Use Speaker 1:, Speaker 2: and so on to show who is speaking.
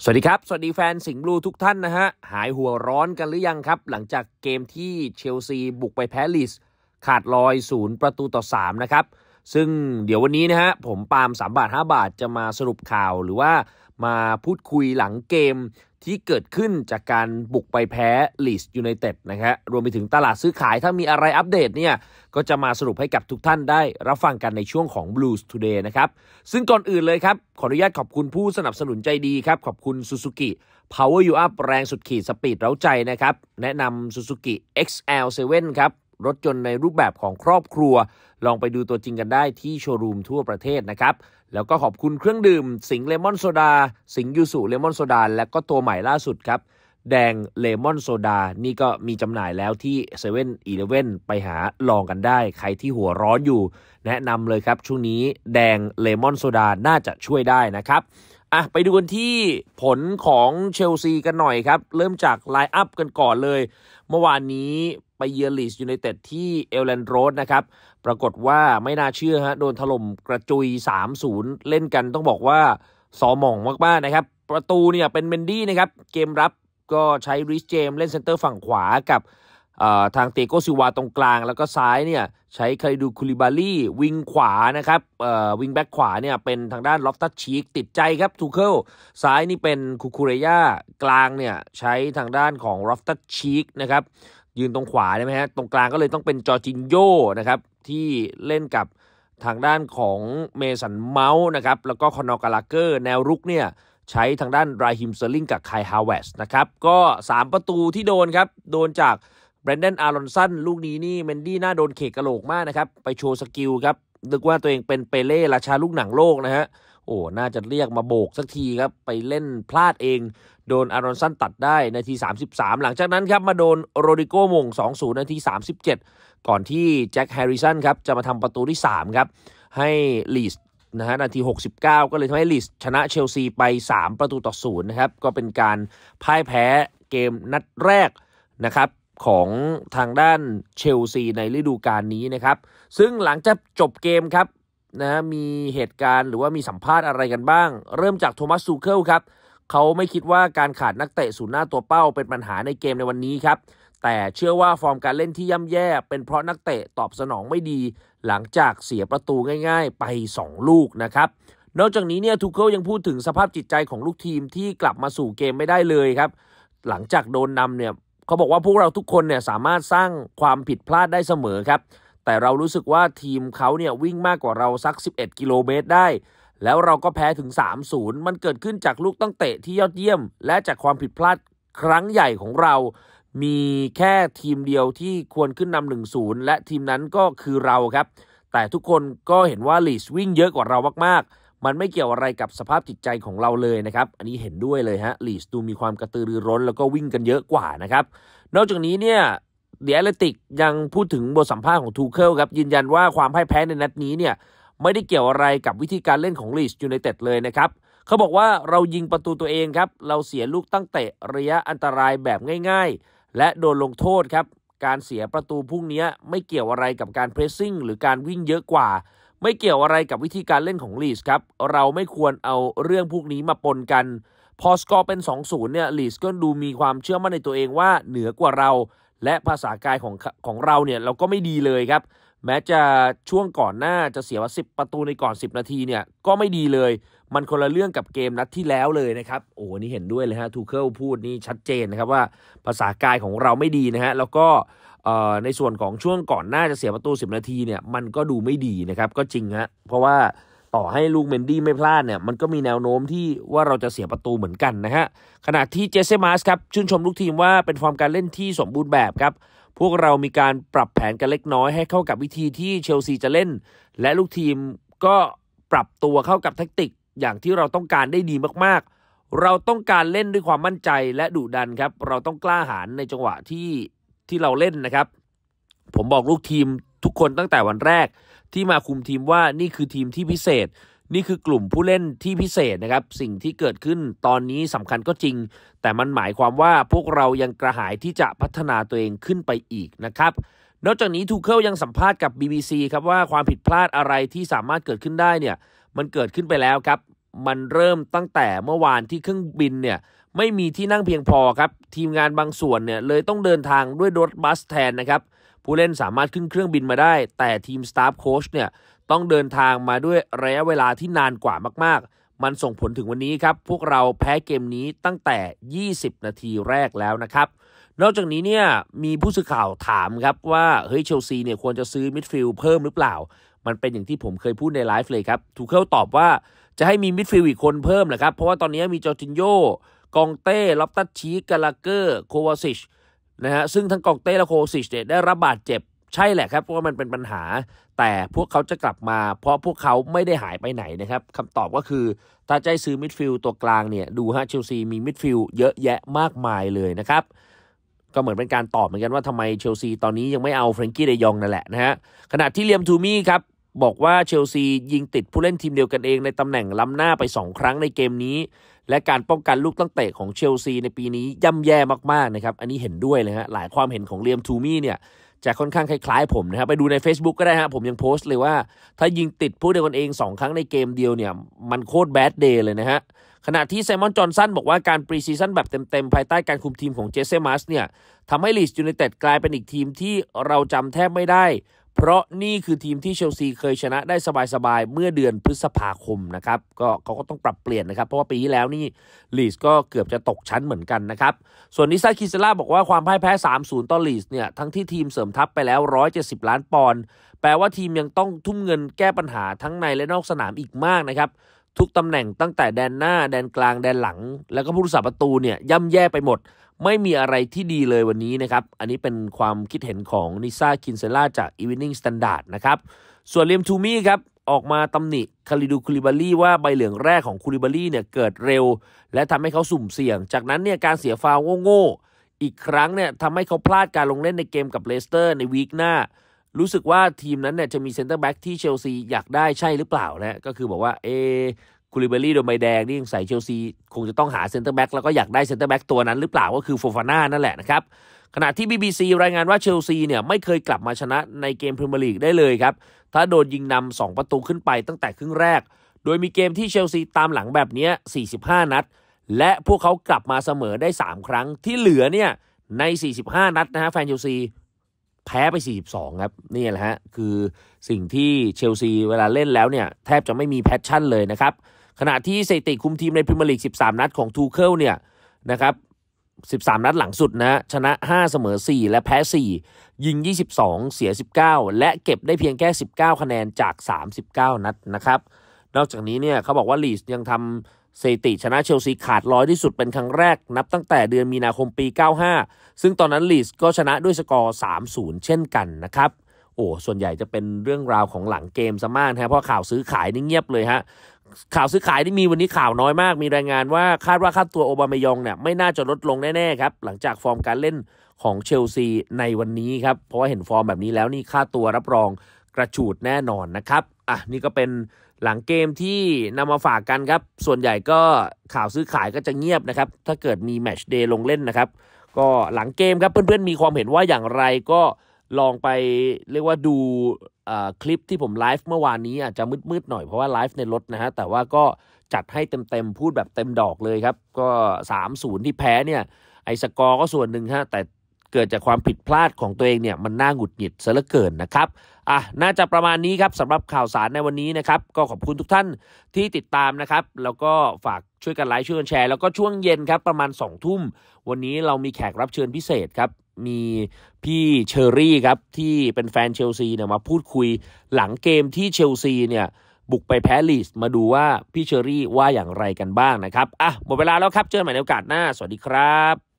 Speaker 1: สวัสดีครับสวัสดีแฟนสิงห์บลูทุกท่านนะฮะหายหัวร้อนกันหรือยังครับหลังจากเกมที่เชลซีบุกไปแพ้ลีดส์ขาดลอย0-3นะครับซึ่งเดี๋ยววันนี้นะฮะผมปาล์ม3 บาท 5 บาทจะมาสรุปข่าวหรือว่ามาพูดคุยหลังเกมที่เกิดขึ้นจากการบุกไปแพ้ลีดส์ยูไนเต็ดนะครับรวมไปถึงตลาดซื้อขายถ้ามีอะไรอัปเดตเนี่ยก็จะมาสรุปให้กับทุกท่านได้รับฟังกันในช่วงของ Blues Today นะครับซึ่งก่อนอื่นเลยครับขออนุญาตขอบคุณผู้สนับสนุนใจดีครับขอบคุณ Suzuki Power You Up แรงสุดขีดสปีดเร้าใจนะครับแนะนำ Suzuki XL7 ครับรถยนต์ในรูปแบบของครอบครัวลองไปดูตัวจริงกันได้ที่โชว์รูมทั่วประเทศนะครับแล้วก็ขอบคุณเครื่องดื่มสิงห์เลมอนโซดาสิงห์ยูสุเลมอนโซดาและก็ตัวใหม่ล่าสุดครับแดงเลมอนโซดานี่ก็มีจำหน่ายแล้วที่เซเว่นอีเลฟเว่นไปหาลองกันได้ใครที่หัวร้อนอยู่แนะนำเลยครับช่วงนี้แดงเลมอนโซดาน่าจะช่วยได้นะครับไปดูกันที่ผลของเชลซีกันหน่อยครับเริ่มจากไลน์อัพกันก่อนเลยเมื่อวานนี้ไปเยือนลีดส์ยูไนเต็ดที่เอลแลนด์โรดนะครับปรากฏว่าไม่น่าเชื่อฮะโดนถล่มกระจุย 3-0 เล่นกันต้องบอกว่าสอหม่องมากๆนะครับประตูเนี่ยเป็นเมนดี้นะครับเกมรับก็ใช้ริชเจมเล่นเซนเตอร์ฝั่งขวากับทางเตโกซิวาตรงกลางแล้วก็ซ้ายเนี่ยใช้คาริดูคูลิบาลี่วิงขวานะครับวิงแบ็กขวาเนี่ยเป็นทางด้านลอฟตัสชีกติดใจครับทูเคิลซ้ายนี่เป็นคูคูเรย่ากลางเนี่ยใช้ทางด้านของลอฟตัสชีกนะครับยืนตรงขวาได้ไหมฮะตรงกลางก็เลยต้องเป็นจอร์จินโญ่นะครับที่เล่นกับทางด้านของเมสันเมาส์นะครับแล้วก็คอนอร์กาลาเกอร์แนวรุกเนี่ยใช้ทางด้านราฮิมเซอร์ลิงกับไคลฮาวเวสนะครับก็3ประตูที่โดนครับโดนจากแบรนดอนอารอนสันลูกนี้นี่เมนดี้น่าโดนเขกกระโหลกมากนะครับไปโชว์สกิลครับนึกว่าตัวเองเป็นเปเล่ราชาลูกหนังโลกนะฮะโอ้น่าจะเรียกมาโบกสักทีครับไปเล่นพลาดเองโดนอารอนสันตัดได้นาที33หลังจากนั้นครับมาโดนโรดิโก้มง 2-0 นาที37ก่อนที่แจ็คแฮร์ริสันครับจะมาทำประตูที่3ครับให้ลีดส์นะฮะนาที69ก็เลยทำให้ลีดส์ชนะเชลซีไป3-0นะครับก็เป็นการพ่ายแพ้เกมนัดแรกนะครับของทางด้านเชลซีในฤดูกาลนี้นะครับซึ่งหลังจากจบเกมครับนะมีเหตุการณ์หรือว่ามีสัมภาษณ์อะไรกันบ้างเริ่มจากโทมัสซูเคิลครับเขาไม่คิดว่าการขาดนักเตะศูนย์หน้าตัวเป้าเป็นปัญหาในเกมในวันนี้ครับแต่เชื่อว่าฟอร์มการเล่นที่ย่ำแย่เป็นเพราะนักเตะตอบสนองไม่ดีหลังจากเสียประตูง่ายๆไป2ลูกนะครับนอกจากนี้เนี่ยทูเคิลยังพูดถึงสภาพจิตใจของลูกทีมที่กลับมาสู่เกมไม่ได้เลยครับหลังจากโดนนำเนี่ยเขาบอกว่าพวกเราทุกคนเนี่ยสามารถสร้างความผิดพลาดได้เสมอครับแต่เรารู้สึกว่าทีมเขาเนี่ยวิ่งมากกว่าเราสัก11กิโลเมตรได้แล้วเราก็แพ้ถึง 3-0 มันเกิดขึ้นจากลูกตั้งเตะที่ยอดเยี่ยมและจากความผิดพลาดครั้งใหญ่ของเรามีแค่ทีมเดียวที่ควรขึ้นนำ 1-0 และทีมนั้นก็คือเราครับแต่ทุกคนก็เห็นว่าลีดส์วิ่งเยอะกว่าเรามากๆมันไม่เกี่ยวอะไรกับสภาพจิตใจของเราเลยนะครับอันนี้เห็นด้วยเลยฮะลีดส์ดูมีความกระตือรือร้นแล้วก็วิ่งกันเยอะกว่านะครับนอกจากนี้เนี่ยเดอะแอตเลติกยังพูดถึงบทสัมภาษณ์ของทูเคิลครับยืนยันว่าความพ่ายแพ้ในนัดนี้เนี่ยไม่ได้เกี่ยวอะไรกับวิธีการเล่นของลีดส์ยูไนเต็ดเลยนะครับเขาบอกว่าเรายิงประตูตัวเองครับเราเสียลูกตั้งเตะระยะอันตรายแบบง่ายๆและโดนลงโทษครับการเสียประตูพวกนี้ไม่เกี่ยวอะไรกับการเพรสซิ่งหรือการวิ่งเยอะกว่าไม่เกี่ยวอะไรกับวิธีการเล่นของลีดส์ครับเราไม่ควรเอาเรื่องพวกนี้มาปนกันพอสกอร์เป็น 2-0 เนี่ยลีดส์ก็ดูมีความเชื่อมั่นในตัวเองว่าเหนือกว่าเราและภาษากายของเราเนี่ยเราก็ไม่ดีเลยครับแม้จะช่วงก่อนหน้าจะเสียว่า10ประตูในก่อน10นาทีเนี่ยก็ไม่ดีเลยมันคนละเรื่องกับเกมนัดที่แล้วเลยนะครับโอ้นี่เห็นด้วยเลยฮะทูเคิลพูดนี่ชัดเจนนะครับว่าภาษากายของเราไม่ดีนะฮะแล้วก็ในส่วนของช่วงก่อนหน้าจะเสียประตู10นาทีเนี่ยมันก็ดูไม่ดีนะครับก็จริงฮะเพราะว่าต่อให้ลูกเมนดี้ไม่พลาดเนี่ยมันก็มีแนวโน้มที่ว่าเราจะเสียประตูเหมือนกันนะฮะขณะที่เจเซมาสครับชื่นชมลูกทีมว่าเป็นฟอร์มการเล่นที่สมบูรณ์แบบครับพวกเรามีการปรับแผนกันเล็กน้อยให้เข้ากับวิธีที่เชลซีจะเล่นและลูกทีมก็ปรับตัวเข้ากับแทคติกอย่างที่เราต้องการได้ดีมากๆเราต้องการเล่นด้วยความมั่นใจและดุดันครับเราต้องกล้าหาญในจังหวะที่เราเล่นนะครับผมบอกลูกทีมทุกคนตั้งแต่วันแรกที่มาคุมทีมว่านี่คือทีมที่พิเศษนี่คือกลุ่มผู้เล่นที่พิเศษนะครับสิ่งที่เกิดขึ้นตอนนี้สำคัญก็จริงแต่มันหมายความว่าพวกเรายังกระหายที่จะพัฒนาตัวเองขึ้นไปอีกนะครับนอกจากนี้ทูเคิลยังสัมภาษณ์กับ BBC ครับว่าความผิดพลาดอะไรที่สามารถเกิดขึ้นได้เนี่ยมันเกิดขึ้นไปแล้วครับมันเริ่มตั้งแต่เมื่อวานที่เครื่องบินเนี่ยไม่มีที่นั่งเพียงพอครับทีมงานบางส่วนเนี่ยเลยต้องเดินทางด้วยรถบัสแทนนะครับผู้เล่นสามารถขึ้นเครื่องบินมาได้แต่ทีมสตาฟโค้ชเนี่ยต้องเดินทางมาด้วยระยะเวลาที่นานกว่ามากๆมันส่งผลถึงวันนี้ครับพวกเราแพ้เกมนี้ตั้งแต่20นาทีแรกแล้วนะครับนอกจากนี้เนี่ยมีผู้สื่อข่าวถามครับว่าเฮ้ยเชลซีเนี่ยควรจะซื้อมิดฟิลด์เพิ่มหรือเปล่ามันเป็นอย่างที่ผมเคยพูดในไลฟ์เลยครับทูเคิลตอบว่าจะให้มีมิดฟิลด์อีกคนเพิ่มนะครับเพราะว่าตอนนี้มีจอร์จินโญ่กองเต้ลอฟตัสชีกาลาเกอร์โควาซิชนะฮะซึ่งทั้งกองเต้และโควาซิชเนี่ยได้รับบาดเจ็บใช่แหละครับเพราะว่ามันเป็นปัญหาแต่พวกเขาจะกลับมาเพราะพวกเขาไม่ได้หายไปไหนนะครับคำตอบก็คือถ้าจะซื้อมิดฟิลด์ตัวกลางเนี่ยดูฮะเชลซีมีมิดฟิลด์เยอะแยะมากมายเลยนะครับก็เหมือนเป็นการตอบเหมือนกันว่าทำไมเชลซีตอนนี้ยังไม่เอาเฟรนกี้เดยองนั่นแหละนะฮะขณะที่เลียมทูมี่ครับบอกว่าเชลซียิงติดผู้เล่นทีมเดียวกันเองในตำแหน่งล้ำหน้าไป2ครั้งในเกมนี้และการป้องกันลูกตั้งเตะของเชลซีในปีนี้ย่ำแย่มากๆนะครับอันนี้เห็นด้วยเลยฮะหลายความเห็นของเลียมทูมี่เนี่ยจะค่อนข้างคล้ายๆผมนะครับไปดูใน Facebook ก็ได้ฮะผมยังโพสต์เลยว่าถ้ายิงติดผู้เดียวกันเอง2ครั้งในเกมเดียวเนี่ยมันโคตรแบดเดย์เลยนะฮะขณะที่ไซมอนจอห์นสันบอกว่าการปรีซีซั่นแบบเต็มๆภายใต้การคุมทีมของเจสเซมัสเนี่ยทำให้ลีดส์ยูไนเต็ดกลายเป็นอีกทีมที่เราจำแทบไม่ได้เพราะนี่คือทีมที่เชลซีเคยชนะได้สบายๆเมื่อเดือนพฤษภาคมนะครับก็เขาก็ต้องปรับเปลี่ยนนะครับเพราะว่าปีที่แล้วนี่ลีดส์ก็เกือบจะตกชั้นเหมือนกันนะครับส่วนนิซ่าคิเซล่าบอกว่าความพ่ายแพ้ 3-0 ต่อลีดส์เนี่ยทั้งที่ทีมเสริมทัพไปแล้ว170ล้านปอนด์แปลว่าทีมยังต้องทุ่มเงินแก้ปัญหาทั้งในและนอกสนามอีกมากนะครับทุกตำแหน่งตั้งแต่แดนหน้าแดนกลางแดนหลังแล้วก็ผู้รักษาประตูเนี่ยย่ำแย่ไปหมดไม่มีอะไรที่ดีเลยวันนี้นะครับอันนี้เป็นความคิดเห็นของนิซ่าคินเซล่าจาก Evening Standard นะครับส่วนเลียมทูมี่ครับออกมาตำหนิคาลิดูคูลิบาลีว่าใบเหลืองแรกของคูลิบาลีเนี่ยเกิดเร็วและทำให้เขาสุ่มเสี่ยงจากนั้นเนี่ยการเสียฟาวล์โง่ๆอีกครั้งเนี่ยทำให้เขาพลาดการลงเล่นในเกมกับเลสเตอร์ในวีคหน้ารู้สึกว่าทีมนั้นเนี่ยจะมีเซ็นเตอร์แบ็กที่เชลซีอยากได้ใช่หรือเปล่านะก็คือบอกว่าคูลิบาลีโดนใบแดงนี่ใส่เชลซีคงจะต้องหาเซ็นเตอร์แบ็กแล้วก็อยากได้เซ็นเตอร์แบ็กตัวนั้นหรือเปล่าก็คือโฟฟาน่านั่นแหละนะครับขณะที่ BBC รายงานว่าเชลซีเนี่ยไม่เคยกลับมาชนะในเกมพรีเมียร์ลีกได้เลยครับถ้าโดนยิงนำ2ประตูขึ้นไปตั้งแต่ครึ่งแรกโดยมีเกมที่เชลซีตามหลังแบบนี้45นัดและพวกเขากลับมาเสมอได้3ครั้งที่เหลือเนี่ยใน45นัดนะฮะแฟนเชลซีแพ้ไป42ครับนี่แหละฮะคือสิ่งที่เชลซีเวลาเล่นแล้วเนี่ยแทบจะไม่มีแพชชั่นเลยนะครับขณะที่สถิติคุมทีมในพรีเมียร์ลีก13นัดของทูเคิลเนี่ยนะครับ13นัดหลังสุดนะชนะ5เสมอ4และแพ้4ยิง22เสีย19และเก็บได้เพียงแค่19คะแนนจาก39นัดนะครับนอกจากนี้เนี่ยเขาบอกว่าลีดส์ยังทำสถิติชนะเชลซีขาดลอยที่สุดเป็นครั้งแรกนับตั้งแต่เดือนมีนาคมปี95ซึ่งตอนนั้นลีดส์ก็ชนะด้วยสกอร์ 3-0 เช่นกันนะครับส่วนใหญ่จะเป็นเรื่องราวของหลังเกมซะมากนะเพราะข่าวซื้อขายนี่เงียบเลยฮะข่าวซื้อขายที่มีวันนี้ข่าวน้อยมากมีรายงานว่าคาดว่าค่าตัวโอบามายองเนี่ยไม่น่าจะลดลงแน่ๆครับหลังจากฟอร์มการเล่นของเชลซีในวันนี้ครับเพราะว่าเห็นฟอร์มแบบนี้แล้วนี่ค่าตัวรับรองกระฉูดแน่นอนนะครับนี่ก็เป็นหลังเกมที่นำมาฝากกันครับส่วนใหญ่ก็ข่าวซื้อขายก็จะเงียบนะครับถ้าเกิดมีแมตช์เดย์ลงเล่นนะครับก็หลังเกมครับเพื่อนๆมีความเห็นว่าอย่างไรก็ลองไปเรียกว่าดูคลิปที่ผมไลฟ์เมื่อวานนี้อาจจะมืดๆหน่อยเพราะว่าไลฟ์ในรถนะฮะแต่ว่าก็จัดให้เต็มๆพูดแบบเต็มดอกเลยครับก็ 3-0 ที่แพ้เนี่ยไอ้สกอร์ก็ส่วนหนึ่งฮะแต่เกิดจากความผิดพลาดของตัวเองเนี่ยมันน่าหงุดหงิดซะเหลือเกินนะครับน่าจะประมาณนี้ครับสำหรับข่าวสารในวันนี้นะครับก็ขอบคุณทุกท่านที่ติดตามนะครับแล้วก็ฝากช่วยกันไลค์ช่วยกันแชร์แล้วก็ช่วงเย็นครับประมาณ 20:00 นวันนี้เรามีแขกรับเชิญพิเศษครับมีพี่เชอรี่ครับที่เป็นแฟนเชลซีเนี่ยมาพูดคุยหลังเกมที่เชลซีเนี่ยบุกไปแพ้ลีดส์มาดูว่าพี่เชอรี่ว่าอย่างไรกันบ้างนะครับหมดเวลาแล้วครับเจอกันใหม่ในโอกาสหน้าสวัสดีครับ